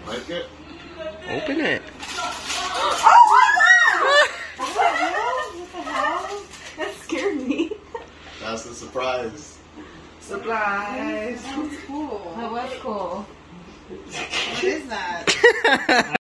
Like it? Open it. Oh my god! What the hell? That scared me. That's the surprise. Surprise. That was cool. That was cool. What is that?